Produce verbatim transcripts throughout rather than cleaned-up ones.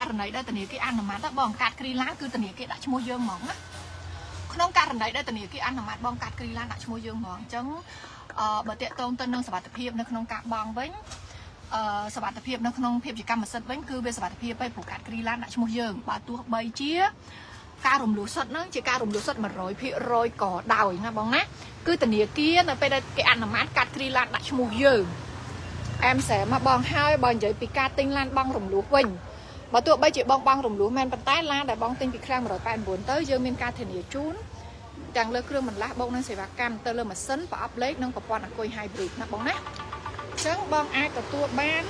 ករណីដែលធនាគារអនុម័តបងកាត់គ្រីឡានគឺធនាគារដាក់ឈ្មោះយើងហ្មងណាក្នុងករណីដែលធនាគារអនុម័តបងកាត់គ្រីឡានដាក់ឈ្មោះយើងហ្មងអញ្ចឹងអឺបើតាក់ទងទៅនឹងសុវត្ថិភាពនៅក្នុងការបង់វិញអឺសុវត្ថិភាពនៅក្នុងភាពជាកម្មសិទ្ធិវិញគឺវាសុវត្ថិភាពឯងព្រោះកាត់គ្រីឡានដាក់ឈ្មោះយើងបើទោះបីជាការរំលោះសិទ្ធិហ្នឹងជាការរំលោះសិទ្ធិ một trămភាគរយ ក៏ដោយណាបងណាគឺធនាគារនៅពេលដែលគេអនុម័តកាត់គ្រីឡានដាក់ឈ្មោះយើងអែមសែមកបងហើយបើនិយាយពីការទិញឡានបងរំលោះវិញបើទោះបីជាបងបងរំលោះមែនប៉ុន្តែឡានដែលបងទិញពីខាង một trăm tám mươi chín ទៅយើងមានការធានាជូនទាំងលើគ្រឿងបន្លាស់បូកនឹងសេវាកម្មទៅលើម៉ាស៊ីនប្រអប់លេខនិងប្រព័ន្ធអគុយ hybrid ណាបងណាអញ្ចឹងបងអាចទទួលបាន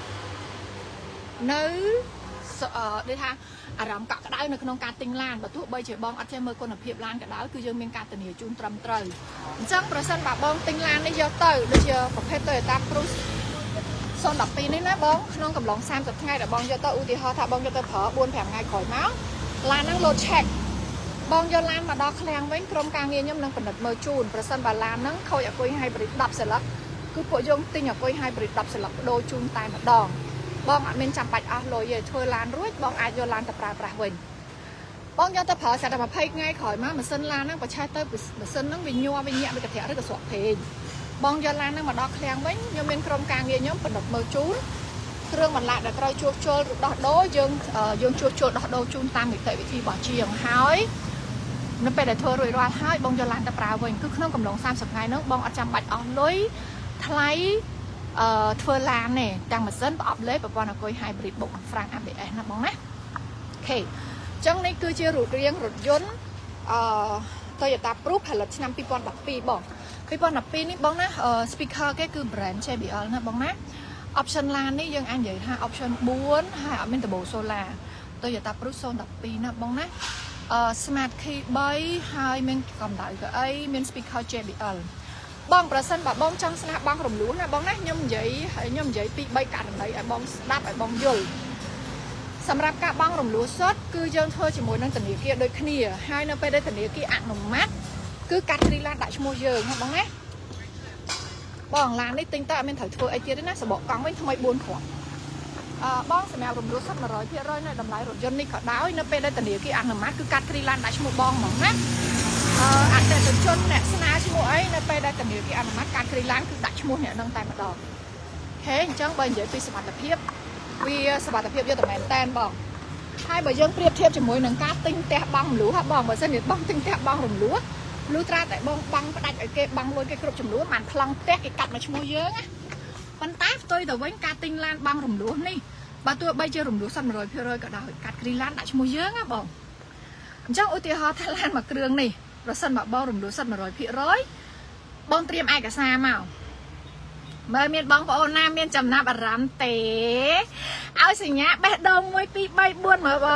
នៅដូចថាអារម្មណ៍កក់ក្ដៅនៅក្នុងការទិញឡានបើទោះបីជាបងអត់ចេះមើលគុណភាពឡានក៏ដោយគឺយើងមានការធានាជូនត្រឹមត្រូវអញ្ចឹងប្រសិនបើបងទិញឡាននេះយកទៅដូចជាប្រភេទ Toyota Cruz ศูนย์ một haiនេះណាបងក្នុងកំឡុង សាមសិប ថ្ងៃដែលបងយកទៅឧទាហរណ៍ថាបងយកទៅប្រើ bốn 5 ថ្ងៃក្រោយមកឡានហ្នឹង load check បងយកឡានមកដល់ឃ្លាំងវិញក្រុមការងារខ្ញុំនឹងពិនិត្យមើលជូនប្រសិនបើឡានហ្នឹងខូចអគុយ hybrid ដប់ សន្លឹកគឺពួកយើងទិញអគុយ hybrid ដប់ សន្លឹកបដូរជូនតែម្ដងបងអត់មានចាំបាច់អស់លុយទេធ្វើឡានរួចបងអាចយកឡានទៅប្រើប្រាស់វិញបងយកទៅប្រើស្រាប់តែ ยี่สิบ ថ្ងៃក្រោយមកម៉ាស៊ីនឡានហ្នឹងប្រឆេះទៅម៉ាស៊ីនហ្នឹងវាញ័រវាញាក់វាកន្ធាក់ឬក៏ស្រក់ពេកបងយកឡានហ្នឹងមកដល់ឃ្លាំងវិញខ្ញុំមានក្រុមការងារខ្ញុំពិនិត្យមើលជូនគ្រឿងបន្លាស់ដែលត្រូវជួសជុលឬដោះដូរយើងយើងជួសជុលដោះដូរជូនតាមនីតិវិធីរបស់ជាងហើយនៅពេលដែលធ្វើរួចរាល់ហើយបងយកឡានទៅប្រើវិញគឺក្នុងកំឡុង សាមសិប ថ្ងៃហ្នឹងបងអត់ចាំបាច់អស់លុយថ្លៃអឺធ្វើឡានទេទាំងម៉ាស៊ីនប្រអប់លេខប្រព័ន្ធអគុយ hybrid បុកហ្វ្រាំង a bê ét ណាបងណាអូខេអញ្ចឹងនេះគឺជារូបរាងរថយន្តអឺ Toyota Cruz ផលិតឆ្នាំ ពីរពាន់ដប់ពីរ បង ពីរពាន់ដប់ពីរ នេះបងណា speaker គេគឺ brand ជេ ប៊ី អល ណាបងណា option ឡាននេះយើងអាចនិយាយថា option បួនហើយអត់មាន turbo solar Toyota Cruz ศูนย์ một hai ណាបងណាអឺ smart key បីហើយមានកម្ដៅកៅអីមាន speaker ជេ ប៊ី អល បងប្រសិនបើបងចង់ស្នាប់បងរំលោះណាបងណាខ្ញុំនិយាយខ្ញុំនិយាយពីរ បីករណីឲ្យបងស្ដាប់ឲ្យបងយល់សម្រាប់ការបងរំលោះសុទ្ធគឺយើងធ្វើជាមួយនឹងធនាគារដូចគ្នាហើយនៅពេលដែលធនាគារអនុម័តគឺកាត់គ្រីឡានដាក់ឈ្មោះយើងណាបងណាបងឡាននេះទិញទៅអត់មានត្រូវធ្វើអីទៀតទេណាសបកកង់វិញថ្មី បួន គ្រាប់អឺបងសម្រាប់រំលោះសុទ្ធ một trămភាគរយ នៅតម្លៃរថយន្តនេះក៏ដោយនៅពេលដែលធនាគារអនុម័តគឺកាត់គ្រីឡានដាក់ឈ្មោះបងហ្មងណាអឺអតិថិជនអ្នកស្នើឈ្មោះអីនៅពេលដែលធនាគារអនុម័តការគ្រីឡានគឺដាក់ឈ្មោះអ្នកនឹងតែម្ដងហេអញ្ចឹងបើនិយាយពីសមត្ថភាពវាសមត្ថភាពយកតែមែនតែនបងហើយបើយើងប្រៀបធៀបជាមួយនឹងការទិញផ្ទះបងរំលោះហ่าបងបើសិនជាបងទិញផ្ទះបងរំលោះលុះត្រាតែបងបងផ្ដាច់ឲ្យគេបងលុយគេគ្រប់ចំនួនបានប្លង់ផ្ទះគេកាត់មកឈ្មោះយើងណាប៉ុន្តែផ្ទុយទៅវិញការទិញឡានបងរំលោះនេះបើទោះបីជារំលោះសិន một trămភាគរយ ក៏ដោយកាត់គ្រីឡានដាក់ឈ្មោះយើងណាបងអញ្ចឹងឧទាហរណ៍ថាឡានមួយគ្រឿងនេះប្រសិនបើបងរំលោះសិន một trămភាគរយ បងត្រៀមឯកសារមកមើលមានបងប្អូនណាមានចំណាប់អារម្មណ៍ទេឲ្យសញ្ញាបេះដូង một hai ba bốn មើលបង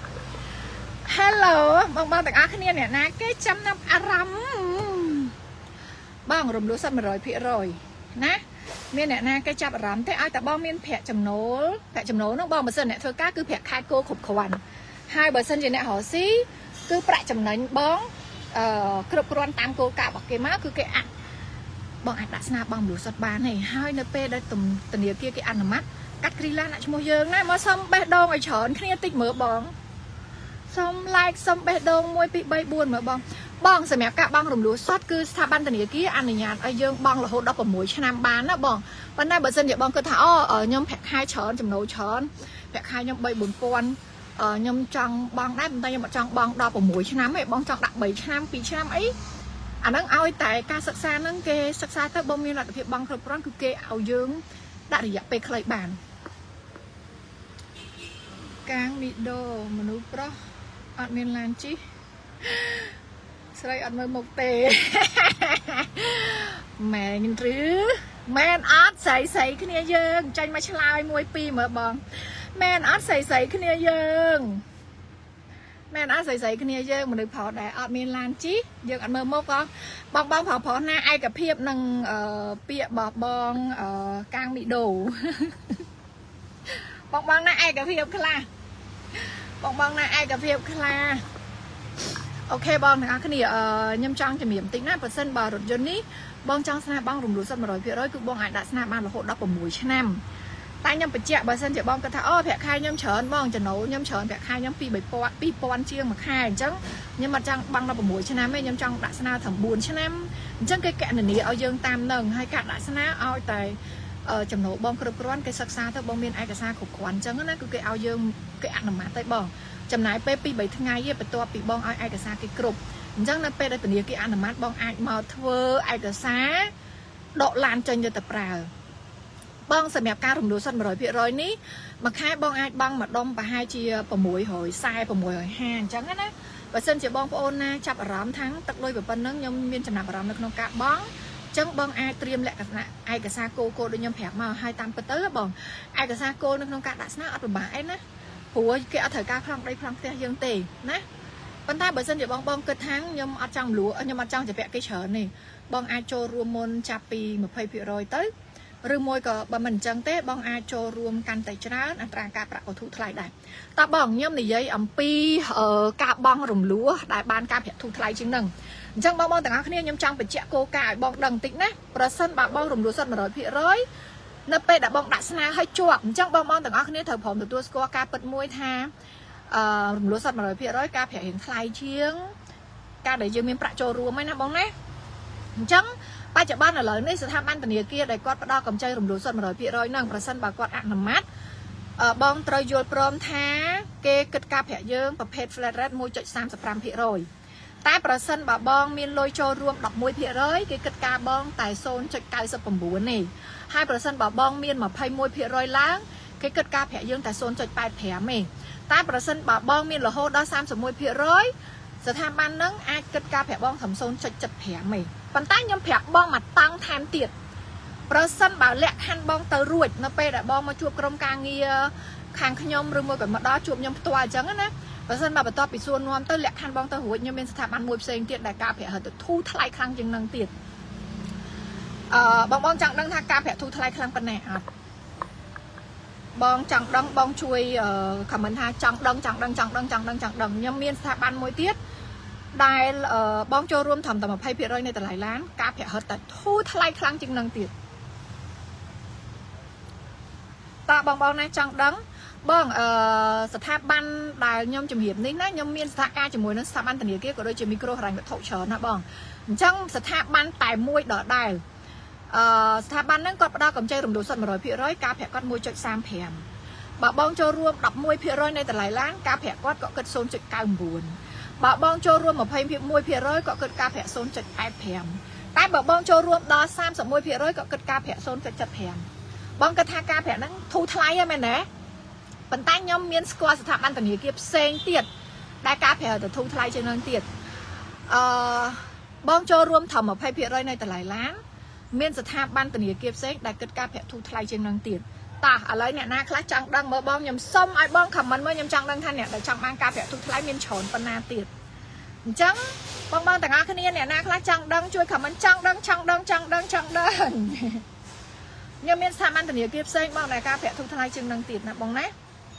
Hello បងបងទាំងអស់គ្នាអ្នកណាគេចំណាប់អារម្មណ៍បងរំលោះសិន một trămភាគរយ ណាមានអ្នកណាគេចាប់អារម្មណ៍ទេឲ្យតែបងមានប្រាក់ចំណូលប្រាក់ចំណូលហ្នឹងបងបើសិនអ្នកធ្វើការគឺប្រាក់ខែគោគ្រប់គ្រាន់ហើយបើសិនជាអ្នករកស៊ីគឺប្រាក់ចំណេញបងអឺគ្រប់គ្រាន់តាមគោលការណ៍របស់គេមកគឺគេអាចបងអាចដាក់ស្នាបងរំលោះសិនបានទេហើយនៅពេលដែលធនាគារគេអនុម័តកាត់គ្រីឡានដាក់ឈ្មោះយើងណាមកសុំបេះដូងឲ្យច្រើនគ្នាតិចមើលបងសុំ like សុំបេះដូង một hai ba bốn មើលបងបងសម្រាប់ការបងរំលោះសុទ្ធគឺស្ថាប័នធនាគារអនុញ្ញាតឲ្យយើងបងរហូតដល់ sáu ឆ្នាំបានណាបងប៉ុន្តែបើសិនជាបងគិតថាអូខ្ញុំប្រាក់ខែច្រើនចំណូលច្រើនប្រាក់ខែខ្ញុំ ba bốnពាន់ខ្ញុំចង់បងដែរប៉ុន្តែខ្ញុំអត់ចង់បងដល់ sáu ឆ្នាំទេបងចង់ដាក់ baឆ្នាំ ពីរឆ្នាំអីអាហ្នឹងឲ្យតែការសិក្សាហ្នឹងគេសិក្សាទៅបងមានលទ្ធភាពបងគ្រប់គ្រាន់គឺគេឲ្យយើងដាក់រយៈពេលខ្លីបានកាងមីដូមនុស្សប្រុសអត់មានឡានជិះស្រីអត់មើលមុខទេមែនឬមែនអត់ស្រីស្រីគ្នាយើងចាញ់មកឆ្លើយ một hai មើលបងមែនអត់ស្រីស្រីគ្នាយើងមែនអត់ស្រីស្រីគ្នាយើងមនុស្សប្រុសដែរអត់មានឡានជិះយើងអត់មើលមុខបងបងបងប្រុសប្រុសណាឯកភាពនឹងពាក្យរបស់បងកាងមីដូបងបងណាឯកភាពខ្លះបងបងណាឯកភាពខ្លះអូខេបងទាំងអស់គ្នាខ្ញុំចង់ជំរាបបន្តិចណាបើសិនបើរថយន្តនេះបងចង់ស្នាប់បងរំលោះសិន một trămភាគរយ គឺបងអាចដាក់ស្នាប់បានរហូតដល់ sáu ឆ្នាំតែខ្ញុំបញ្ជាក់បើសិនជាបងគាត់ថាអូប្រាក់ខែខ្ញុំច្រើនបងចំណូលខ្ញុំច្រើនប្រាក់ខែខ្ញុំពីរពាន់ជាងមួយខែអញ្ចឹងខ្ញុំអត់ចង់បង់ដល់ប្រាំមួយឆ្នាំទេខ្ញុំចង់ដាក់ស្នើត្រឹមបួនឆ្នាំអញ្ចឹងគេកណនីឲ្យយើងតាមនឹងហើយការដាក់ស្នើឲ្យតែចំណូលបងគ្រប់គ្រាន់គេសិក្សាទៅបងមានឯកសារគ្រប់គ្រាន់អញ្ចឹងណាគឺគេឲ្យយើងគេអនុម័តទៅបងចំណាយពេលពីរបីថ្ងៃទេបន្ទាប់ពីបងឲ្យឯកសារគេគ្រប់អញ្ចឹងនៅពេលដែលធនាគារអនុម័តបងអាចមកធ្វើឯកសារដកឡានចេញទៅប្រើបងសម្រាប់ការរំលោភសិទ្ធិ một trăm phần trăm នេះមួយខែបងអាចបង់មួយដុំប្រហែលជាsáu trăm40 650អញ្ចឹងណាបើសិនជាបងប្អូនណាចាប់អារម្មណ៍ថាំងទឹកលុយប៉ុណ្ណឹងខ្ញុំមានចំណាប់អារម្មណ៍នៅក្នុងការបង់អញ្ចឹងបងអាចត្រៀមលក្ខណៈឯកសារគោលគោលដូចខ្ញុំប្រាប់មកឲ្យតាមពិតទៅបងឯកសារគោលនៅក្នុងការដាក់ស្នើអត់ពិបាកអីណាព្រោះគេអត់ត្រូវការប្លង់ដីប្លង់ផ្ទះយើងទេណាប៉ុន្តែបើសិនជាបងបងគិតថាខ្ញុំអត់ចង់លួខ្ញុំអត់ចង់ជពាក់គេច្រើនទេបងអាចចូលរួមមុនចាប់ពីยี่สิบเปอร์เซ็นต์ ទៅឬមួយក៏បើមិនអញ្ចឹងទេបងអាចចូលរួមកាន់តែច្រើនអត្រាការប្រាក់ក៏ធូរថ្លៃដែរតើបងខ្ញុំនិយាយអំពីការបង់រំលោះដែលបានការប្រាក់ធូរថ្លៃជាងនឹងអញ្ចឹងបងបងទាំងអស់គ្នាខ្ញុំចង់បញ្ជាក់គោលការណ៍ឲ្យបងដឹងបន្តិចណាប្រសិនបើបងរំលោះសិទ្ធិ một trăm phần trăm នៅពេលដែលបងដាក់ស្នើឲ្យជាប់អញ្ចឹងបងបងទាំងអស់គ្នាត្រូវព្រមទទួលស្គាល់ការពិតមួយថាអឺរំលោះសិទ្ធិ một trăm phần trăm ការប្រាក់រៀងថ្លៃជាងការដែលយើងមានប្រាក់ចូលរួមហ្នឹងណាបងណាអញ្ចឹងបច្ចុប្បន្នឥឡូវនេះស្ថាប័នធនាគារដែលគាត់ផ្ដល់កម្ចីរំលោះសិទ្ធិ một trăm phần trăm ហ្នឹងប្រសិនបើគាត់អនុម័តបងត្រូវយល់ព្រមថាគេគិតការប្រាក់យើងប្រភេទ flat rate một phẩy ba mươi lăm phần trăm តែប្រសិនបើបងមានលុយចូលរួមmười một phần trăm គេគិតការបងតែ ศูนย์จุดเก้าสิบเก้า ទេហើយប្រសិនបើបងមានยี่สิบเอ็ดphần trăm ឡើងគេគិតការប្រាក់យើងតែ ศูนย์จุดแปดห้า ទេតែប្រសិនបើបងមានរហូតដល់สามสิบเอ็ดphần trăm ស្ថាប័ននឹងអាចគិតការប្រាក់បងត្រឹម ศูนย์จุดเจ็ดห้า ទេប៉ុន្តែខ្ញុំប្រាប់បងមកតាំងថែមទៀតប្រសិនបើលក្ខខណ្ឌបងទៅរួចនៅពេលដែលបងមកជួបក្រុមការងារខាងខ្ញុំឬមួយក៏មកដល់ជួបខ្ញុំផ្ទាល់អញ្ចឹងណាបើសិនបើបន្ទាប់ពីសួរនាំទៅលក្ខខណ្ឌបងទៅរួចខ្ញុំមានស្ថាប័នមួយផ្សេងទៀតដែលការប្រាក់ទៅធូរថ្លៃខ្លាំងជាងនឹងទៀតអឺបងបងចង់ដឹងថាការប្រាក់ធូរថ្លៃខ្លាំងប៉ុណ្ណាអត់បងចង់ដឹងបងជួយខមមិនថាចង់ដឹងចង់ដឹងចង់ដឹងចង់ដឹងចង់ដឹងខ្ញុំមានស្ថាប័នមួយទៀតដែលបងចូលរួមត្រឹមតែยี่สิบเปอร์เซ็นต์ នៃតម្លៃឡានការប្រាក់ហិតតែធូរថ្លៃខ្លាំងជាងនឹងទៀតតើបងបងណាចង់ដឹងបងអឺស្ថាប័នដែលខ្ញុំជំរាបនេះណាខ្ញុំមានសហការជាមួយនឹងស្ថាប័នធនាគារក៏ដូចជាមីក្រូហិរញ្ញវត្ថុច្រើនណាបងអញ្ចឹងស្ថាប័នតែមួយដដែលអឺស្ថាប័នហ្នឹងគាត់ផ្ដល់កម្ចីរំលោភសិទ្ធិ một trăm phần trăm ការប្រាក់គាត់một phẩy ba mươi lăm បើបងចូលរួម十一%នៃតម្លៃឡានការប្រាក់គាត់ក៏គិត ศูนย์จุดเก้าเก้า បើបងចូលរួមยี่สิบเอ็ด%ក៏គិតការប្រាក់ ศูนย์จุดแปดห้า តែបើបងចូលរួមដល់สามสิบเอ็ด%ក៏គិតការប្រាក់ ศูนย์จุดเจ็ดห้า បងគិតថាការប្រាក់ហ្នឹងធូរថ្លៃហ្នឹងមែនទេប៉ុន្តែខ្ញុំមានស្គាល់ស្ថាប័នធនាគារផ្សេងទៀតដែលការប្រាក់ទៅធូរថ្លៃជាងនឹងទៀតអឺបងចូលរួមត្រឹមยี่สิบ%នៃតម្លៃឡានមានស្ថាប័នធនាគារផ្សេងដែលគិតការប្រាក់ធូរថ្លៃជាងនឹងទៀតតោះឥឡូវអ្នកណាខ្លះចង់ដឹងមើលបងខ្ញុំសុំឲ្យបងខមមិនមើលខ្ញុំចង់ដឹងថាអ្នកដែលចង់បានការប្រាក់ធូរថ្លៃមានច្រើនប៉ុណ្ណាទៀតអញ្ចឹងបងបងទាំងអស់គ្នាអ្នកណាខ្លះចង់ដឹងជួយខមមិនចង់ដឹងចង់ដឹងចង់ដឹងចង់ដឹងខ្ញុំមានស្ថាប័នធនាគារផ្សេងបងដែលការប្រាក់ធូរថ្លៃជាងនឹងទៀតណាបងណា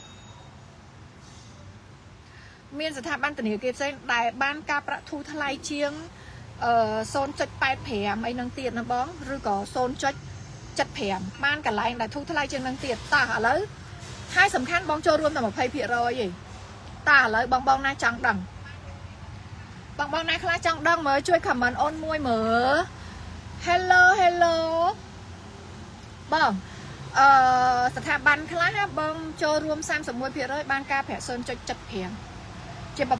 មានស្ថាប័នធនាគារផ្សេងដែលបានការប្រាក់ធូរថ្លៃជាងអឺ ศูนย์จุดแปดห้า អីនឹងទៀតណាបងឬក៏ ศูนย์จุดเจ็ดห้า បានកន្លែងដែលធូរថ្លៃជាងនឹងទៀតតោះឥឡូវហើយសំខាន់បងចូលរួមតែยี่สิบ%ឯងតោះឥឡូវបងបងណាចង់ដឹងបងបងណាខ្លះចង់ដឹងមើលជួយ comment អូនមួយមើល Hello Hello បងអឺស្ថាប័នខ្លះបងចូលរួមสามสิบเอ็ด%បានការប្រាក់ ศูนย์จุดเจ็ดห้า